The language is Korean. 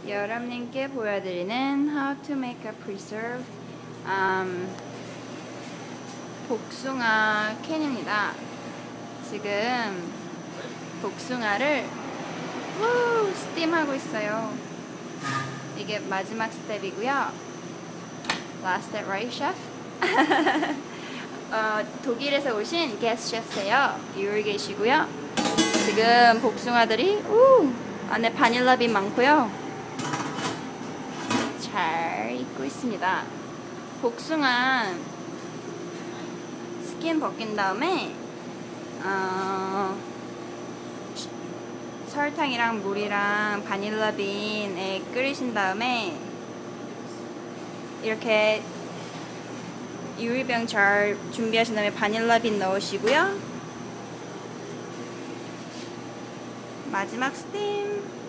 여러분께 보여드리는 How to make a preserved 복숭아 캔입니다. 지금 복숭아를 스팀하고 있어요. 이게 마지막 스텝이고요. Last step, right, chef? 독일에서 오신 게스트 셰프세요. 요리계시고요. 지금 복숭아들이 안에 바닐라빈 많고요. 잘 익고 있습니다. 복숭아 스킨 벗긴 다음에 설탕이랑 물이랑 바닐라빈에 끓이신 다음에 이렇게 유리병 잘 준비하신 다음에 바닐라빈 넣으시고요. 마지막 스팀